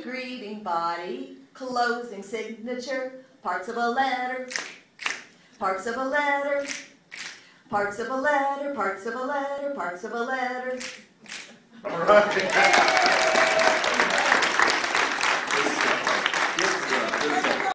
greeting, body, closing, signature, parts of a letter, parts of a letter, parts of a letter, parts of a letter, parts of a letter. All right.